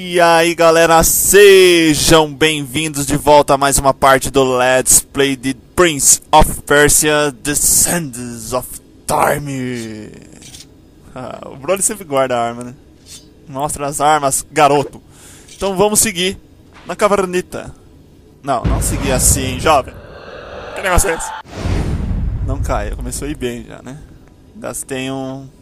E aí galera, sejam bem-vindos de volta a mais uma parte do Let's Play de Prince of Persia: The Sands of Time. O Broly sempre guarda a arma, né? Mostra as armas, garoto. Então vamos seguir na cavernita. Não seguir assim, jovem. Que negócio é esse? Não caia, começou a ir bem já, né? Gastei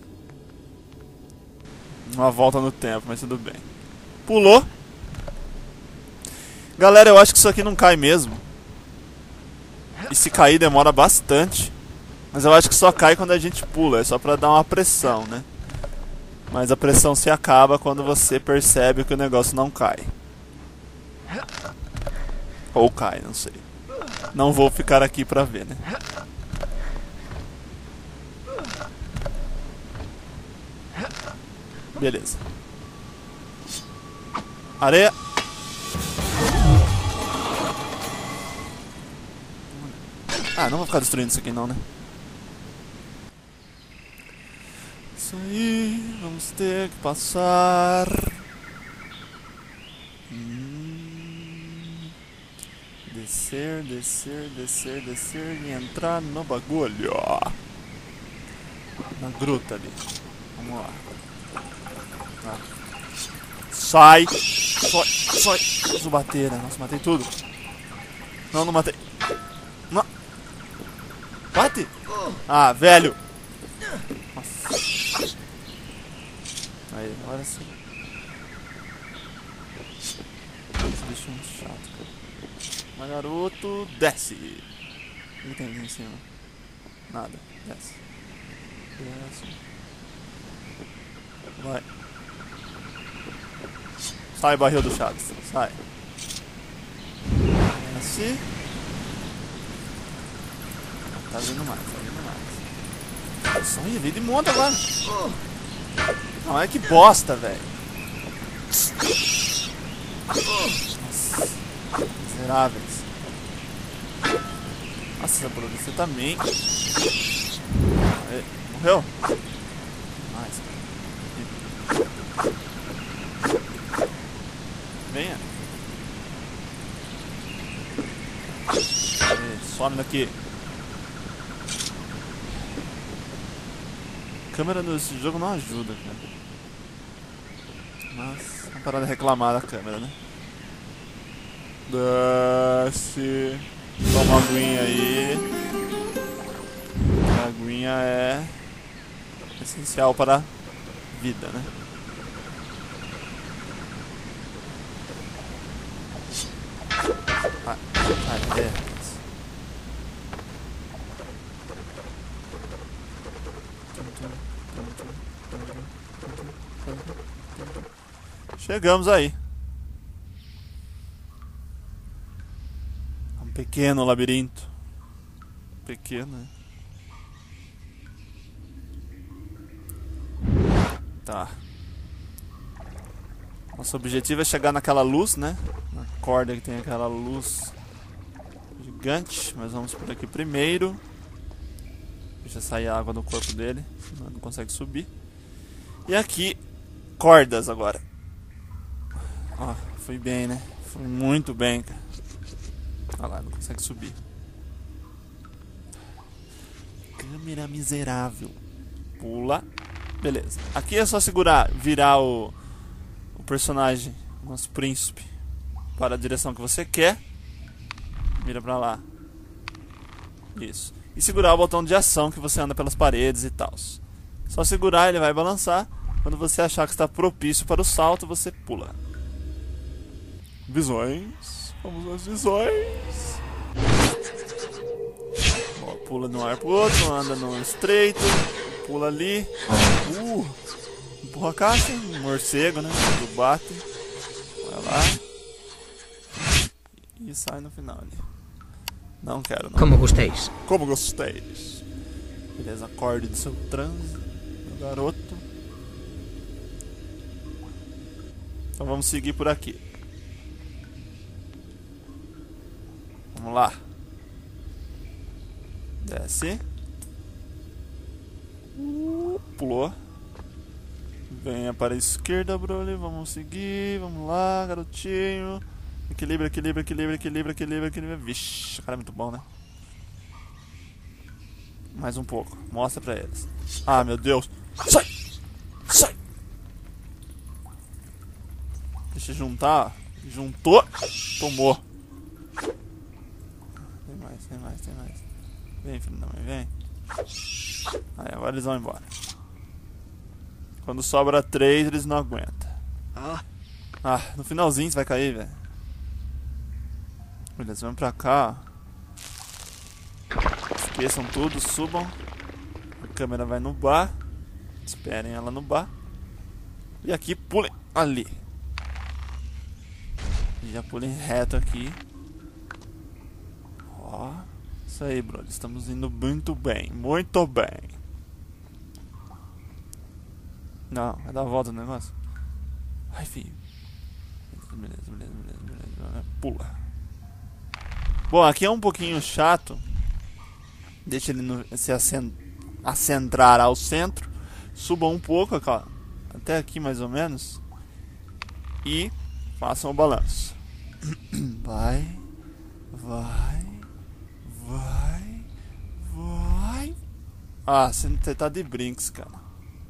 uma volta no tempo, mas tudo bem. Pulou. Galera, eu acho que isso aqui não cai mesmo. E se cair demora bastante. Mas eu acho que só cai quando a gente pula. É só pra dar uma pressão, né? Mas a pressão se acaba quando você percebe que o negócio não cai. Ou cai, não sei. Não vou ficar aqui pra ver, né? Beleza. Areia. Ah, não vou ficar destruindo isso aqui não, né? Isso aí, vamos ter que passar. Descer e entrar no bagulho. Na gruta ali. Vamos lá. Sai! Preciso bater, né? Nossa, matei tudo. Não matei. Não. Bate! Ah, velho! Nossa. Aí, agora sim. Esse bicho é muito chato, cara. Mas garoto, desce! O que tem aqui em cima? Nada, desce. Vai. Sai, barril do Chaves. Sai. Desce. Tá vindo mais. Nossa, olha, veio de monta agora. Não, olha que bosta, velho. Nossa. Miseráveis. Nossa, Bruno, você também. Aí, morreu? Mais, cara. Venha. Aí, some daqui. A câmera nesse jogo não ajuda, cara. Mas, vamos parar de reclamar da câmera, né? Desce. Toma uma aguinha aí. A aguinha é essencial para a vida, né? Chegamos aí. Um pequeno labirinto. Pequeno, né? Tá. Nosso objetivo é chegar naquela luz, né? Na corda que tem aquela luz gigante. Mas vamos por aqui primeiro. Deixa sair a água do corpo dele, senão não consegue subir. E aqui, cordas agora. Ó, foi bem, né? Foi muito bem, cara. Olha lá, não consegue subir. Câmera miserável. Pula. Beleza. Aqui é só segurar, virar o personagem, o nosso príncipe, para a direção que você quer. Vira pra lá. Isso. E segurar o botão de ação que você anda pelas paredes e tal. Só segurar, ele vai balançar. Quando você achar que está propício para o salto, você pula. Visões. Vamos às visões. Ó, pula de um ar pro outro, anda no estreito. Pula ali. Empurra a caixa. Um morcego, né? Do bate. Vai lá. E sai no final ali. Não quero, não. Como gostéis. Como gostéis. Beleza, acorde do seu transe, meu garoto. Então vamos seguir por aqui. Vamos lá. Desce. Pulou. Venha para a esquerda, Broly. Vamos seguir. Vamos lá, garotinho. Equilíbrio, equilíbrio, equilíbrio, equilíbrio, equilíbrio, equilíbrio. Vixe, o cara é muito bom, né? Mais um pouco. Mostra pra eles. Ah, meu Deus. Sai! Sai! Deixa eu juntar. Juntou. Tomou. Tem mais, tem mais, tem mais. Vem, filho da mãe, vem. Aí, agora eles vão embora. Quando sobra 3, eles não aguentam. Ah, no finalzinho você vai cair, velho. Beleza, vamos pra cá. Esqueçam tudo, subam. A câmera vai no bar. Esperem ela no bar. E aqui, pulem ali. E já pulem reto aqui. Ó. Isso aí, brother. Estamos indo muito bem. Muito bem. Não, vai dar a volta no negócio. Ai, filho. Beleza, beleza, beleza, beleza. Pula. Bom, aqui é um pouquinho chato. Deixa ele se acentrar ao centro. Suba um pouco, ó, até aqui mais ou menos. E façam o balanço. Vai, vai, vai, vai. Ah, você tá de brinks, cara.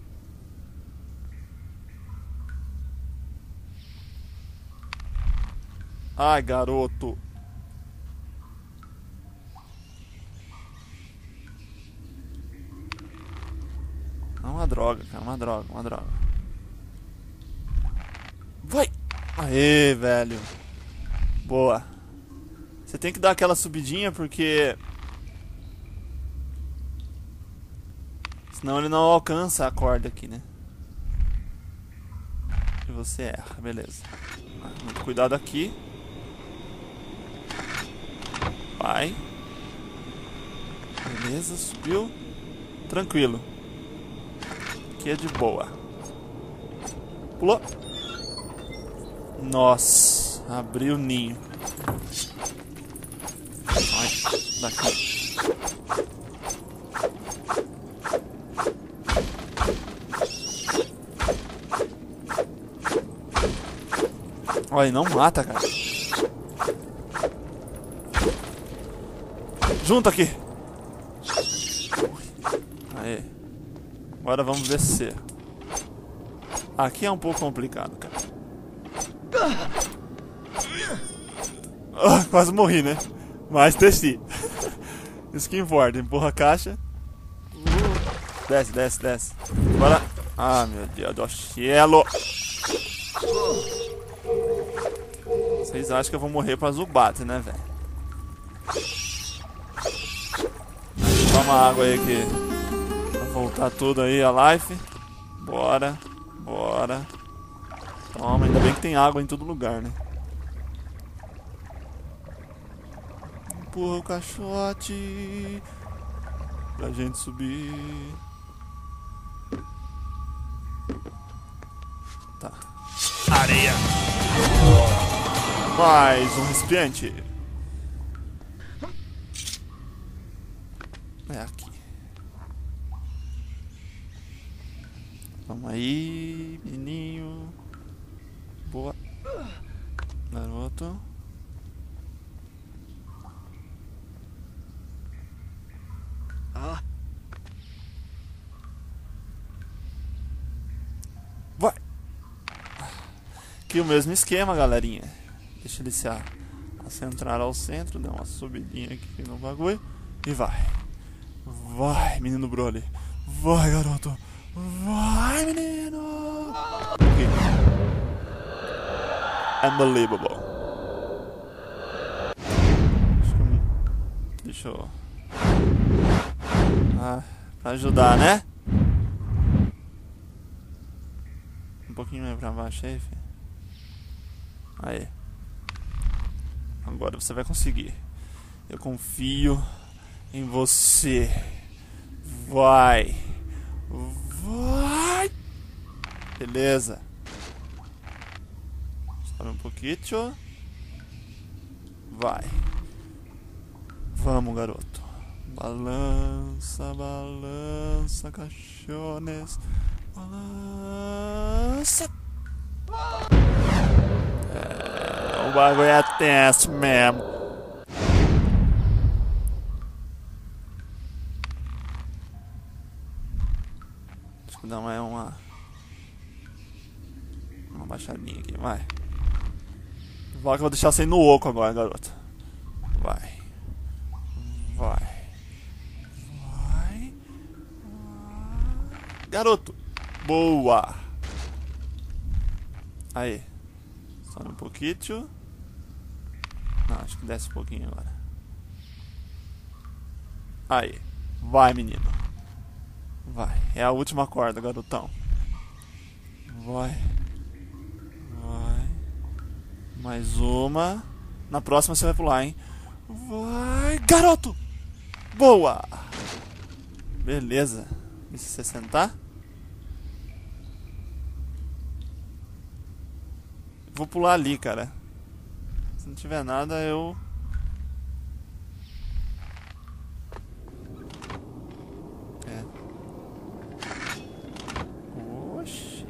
Ai, garoto. É uma droga, cara, uma droga, uma droga. Vai! Aê, velho. Boa. Você tem que dar aquela subidinha porque... senão ele não alcança a corda aqui, né? E você erra, beleza. Muito cuidado aqui. Vai. Beleza, subiu. Tranquilo. Aqui é de boa. Pulou. Nossa, abriu o ninho. Ai, daqui. Olha, não mata, cara. Junta aqui. Aê. Agora vamos descer. Aqui é um pouco complicado, cara. Ah, quase morri, né? Mas desci. Isso que importa. Empurra a caixa. Desce, desce, desce. Bora. Ah, meu Deus do cielo. Vocês acham que eu vou morrer pra Zubat, né, velho? Toma água aí que... vai voltar tudo aí a life. Bora. Bora. Toma, ainda bem que tem água em todo lugar, né? Empurra o caixote pra gente subir. Tá. Areia. Mais um recipiente. É aqui. Vamos aí, menininho. Boa. Garoto. Vai. Aqui o mesmo esquema, galerinha. Deixa ele se acentrar ao centro. Dá uma subidinha aqui no bagulho. E vai. Vai, menino Broly. Vai, garoto. Vai, menino. Okay. Unbelievable. Deixa eu... ah, pra ajudar, né? Um pouquinho mais pra baixo aí, filho. Aí. Agora você vai conseguir. Eu confio em você. Vai. Vai. Beleza. Sobe um pouquinho. Vai. Vamos, garoto. Balança, balança, caixones. Nossa. O bagulho é tenso mesmo. Deixa eu dar uma baixadinha aqui, vai. Vai que eu vou deixar você ir no oco agora, garoto. Vai. Vai. Vai. Garoto. Boa. Aí. Só um pouquinho. Não, acho que desce um pouquinho agora. Aí. Vai, menino. Vai. É a última corda, garotão. Vai. Vai. Mais uma. Na próxima você vai pular, hein? Vai, garoto! Boa! Beleza. E se você sentar? Vou pular ali, cara. Se não tiver nada, eu... Oxi.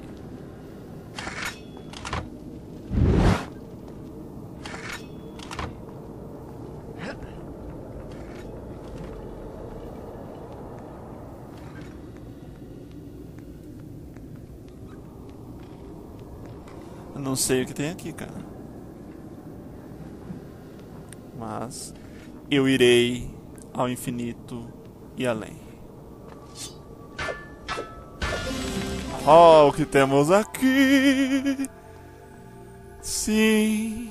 Eu não sei o que tem aqui, cara. Mas eu irei ao infinito e além. Oh, o que temos aqui? Sim.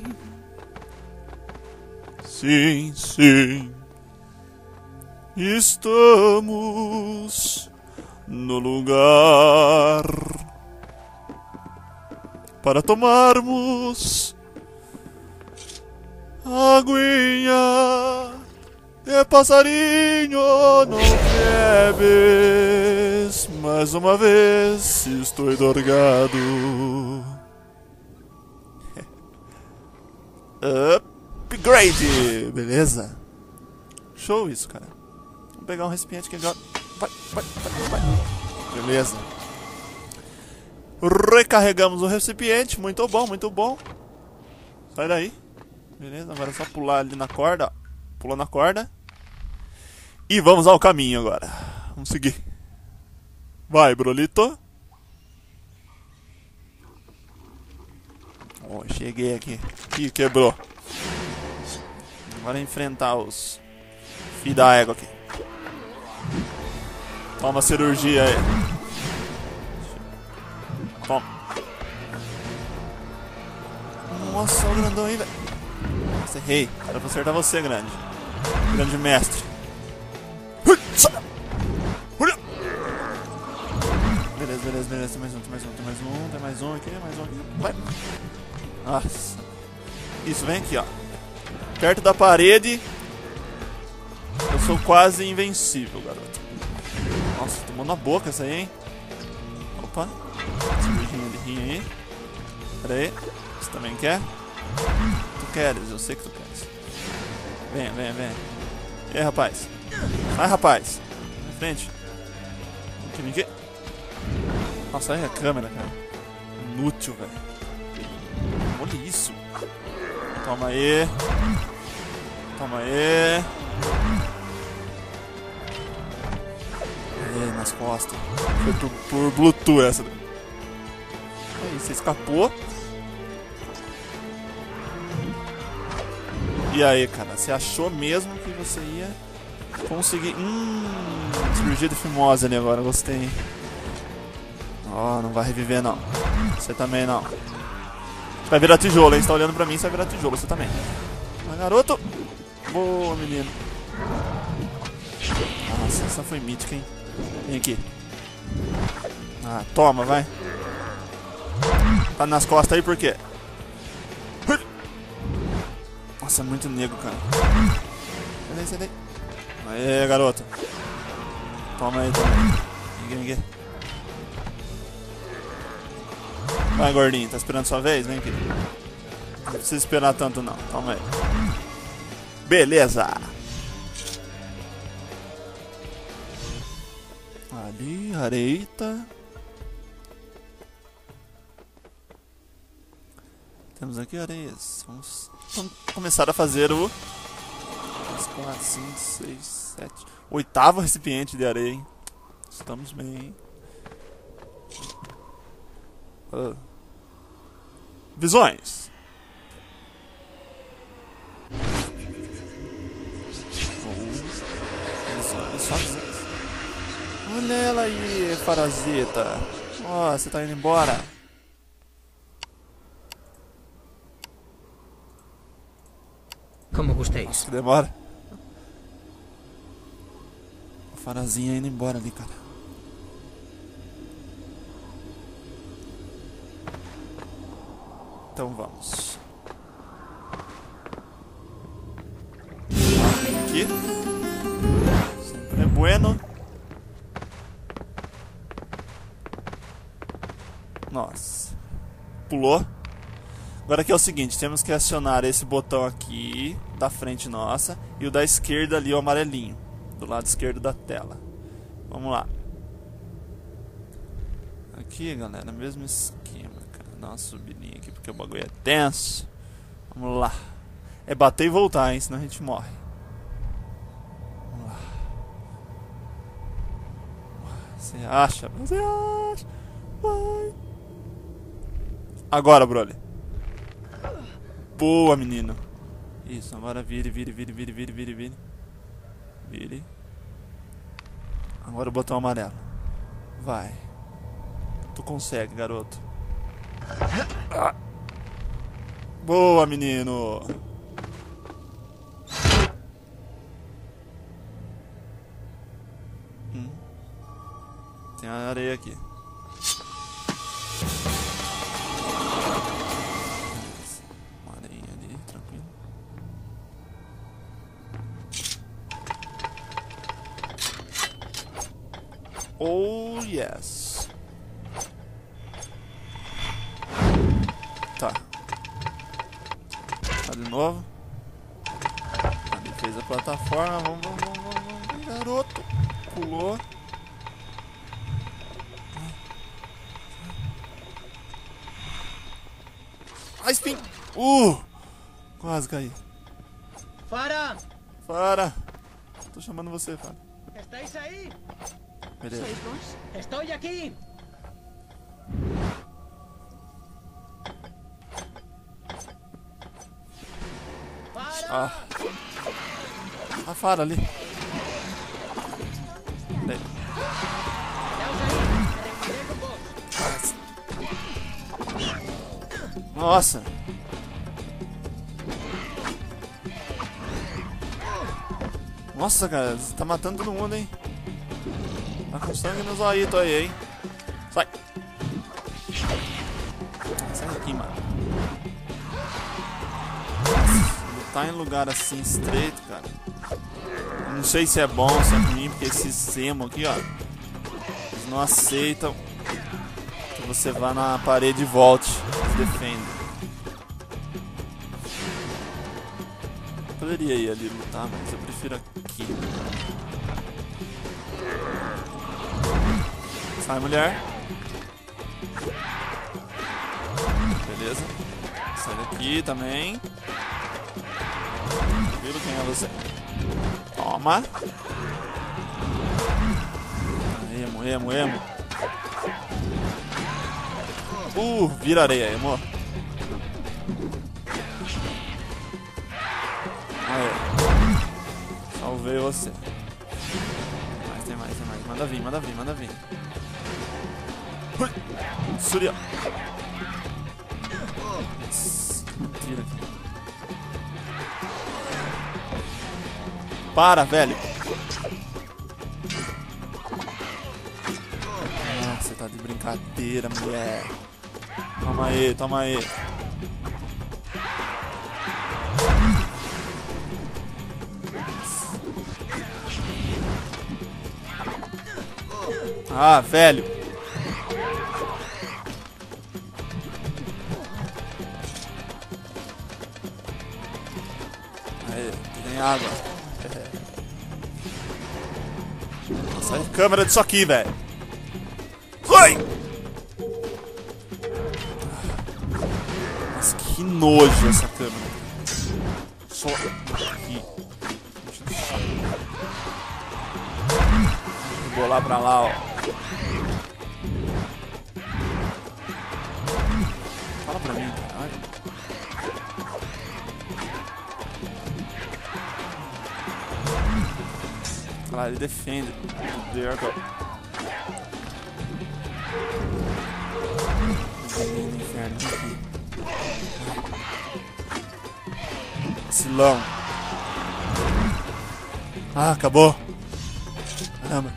Sim, sim. Estamos no lugar para tomarmos aguinha. E passarinho, não bebes. Mais uma vez estou drogado. Upgrade! Beleza? Show isso, cara. Vou pegar um recipiente que agora... Vai. Beleza. Recarregamos o recipiente. Muito bom, muito bom. Sai daí. Beleza, agora é só pular ali na corda. Ó. Pula na corda. E vamos ao caminho agora. Vamos seguir. Vai, Brolito. Oh, cheguei aqui. Ih, quebrou. Agora é enfrentar os filhos da égua aqui. Toma a cirurgia aí. Toma. Nossa, o grandão aí, velho. Nossa, errei. Era pra acertar você, grande. Grande mestre. Beleza. Tem mais um aqui. Vai. Nossa. Isso, vem aqui, ó. Perto da parede. Eu sou quase invencível, garoto. Nossa, tomou na boca essa aí, hein? Opa. Cirurginha de rim aí. Pera aí. Você também quer? Tu queres, eu sei que tu queres. Vem. E aí, rapaz? Vai, rapaz. Na frente. Vem aqui. Nossa, olha a câmera, cara. Inútil, velho. Olha isso. Toma aí. Aí, nas costas. Foi por Bluetooth essa. Aí, você escapou. E aí, cara, você achou mesmo que você ia conseguir... cirurgia de fimose ali agora, gostei. Ó, não vai reviver não. Você também não. Você vai virar tijolo, hein? Você tá olhando pra mim, você vai virar tijolo, você também. Mas, garoto. Boa, menino. Nossa, essa foi mítica, hein? Vem aqui. Ah, toma, vai. Tá nas costas aí por quê? Nossa, é muito negro, cara. Sai daí. Aê, garoto. Toma aí também. Vem aqui. Vai, gordinho. Tá esperando sua vez? Vem aqui. Não precisa esperar tanto, não. Toma aí. Beleza. Ali, areita. Temos aqui areias. Vamos começar a fazer o 3, 4, 5, 6, 7, 8º recipiente de areia, hein? Estamos bem, hein? Visões. Olha ela aí, parasita. Ó, você tá indo embora. Como gustéis. Que demora. A farazinha indo embora ali, cara. Então vamos. Aqui. Sempre é bueno. Nossa. Pulou. Agora aqui é o seguinte, temos que acionar esse botão aqui, da frente nossa, e o da esquerda ali, o amarelinho, do lado esquerdo da tela. Vamos lá. Aqui, galera, mesmo esquema, cara. Dá uma subidinha aqui, porque o bagulho é tenso. Vamos lá. É bater e voltar, hein, senão a gente morre. Vamos lá. Você acha? Você acha? Vai. Agora, Broly. Boa, menino. Isso, agora vire. Vire. Agora o botão amarelo. Vai. Tu consegue, garoto. Ah. Boa, menino. Tem a areia aqui. Oh, yes. Tá. Tá de novo. Ali fez a plataforma. Vamos, garoto. Pulou. Ah, spin. Quase caí. Fara. Tô chamando você, Fara. ¿Estáis ahí? Beleza. ¿Sois vos? Estoy aquí. Ah. A Fara ali. Daí. Nossa. Nossa, cara, você tá matando todo mundo, hein? Tá com sangue nos olhos aí, hein? Sai! Sai daqui, mano. Lutar em lugar assim estreito, cara. Não sei se é bom, se é ruim, porque esses emo aqui, ó, eles não aceitam que você vá na parede e volte, se defenda. Eu poderia ir ali lutar, mas eu prefiro aqui. Sai, mulher. Beleza. Sai daqui também. Tranquilo, quem é você? Toma. Emo. Vira areia, emo. Aí. Salvei você. Tem mais. Manda vir. Surya. Tira aqui. Para, velho. Ah, você tá de brincadeira, mulher. Toma aí. Ah, velho. Aí, tem água. Sai de câmera disso aqui, velho. Foi! Mas que Que nojo essa câmera. Só aqui. Vou lá pra lá, ó. Fala pra mim, caralho. Olha lá, ele defende. Meu Deus, no inferno aqui. Vacilão. Ah, acabou. Caramba.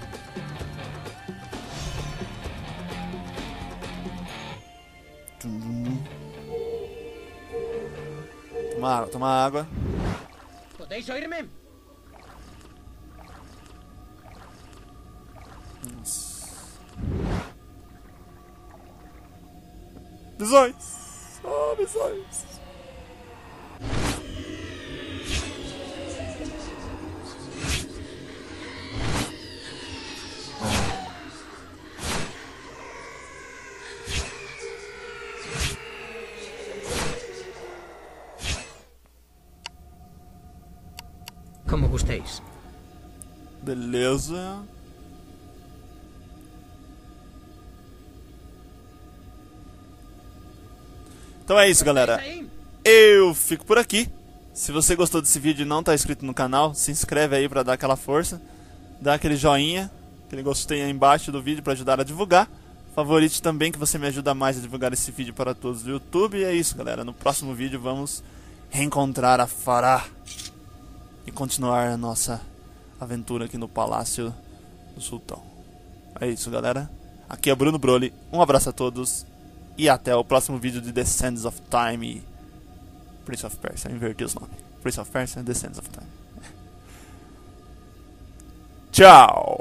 Toma água, toma água. ¿Podéis oírme? Visões! Oh, visões! Como gustéis. Beleza. Então é isso, galera. Eu fico por aqui. Se você gostou desse vídeo e não está inscrito no canal, se inscreve aí para dar aquela força. Dá aquele joinha, aquele gostei aí embaixo do vídeo para ajudar a divulgar. Favorite também, que você me ajuda mais a divulgar esse vídeo para todos do YouTube. E é isso, galera. No próximo vídeo vamos reencontrar a Farah e continuar a nossa aventura aqui no Palácio do Sultão. É isso, galera. Aqui é o Bruno Broly. Um abraço a todos. E até o próximo vídeo de The Sands of Time. Prince of Persia, eu inverti os nomes. Prince of Persia, The Sands of Time. Tchau!